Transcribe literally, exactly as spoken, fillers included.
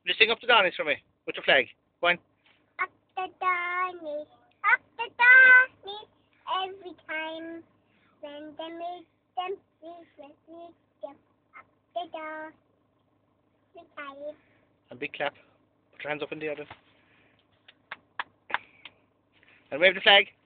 You sing up the Donnies for me with the flag. Go on. Up the Donnies, up the Donnies, every time. When they meet them, we will meet them. Up the Donnies, A big clap. Put your hands up in the air then. And wave the flag.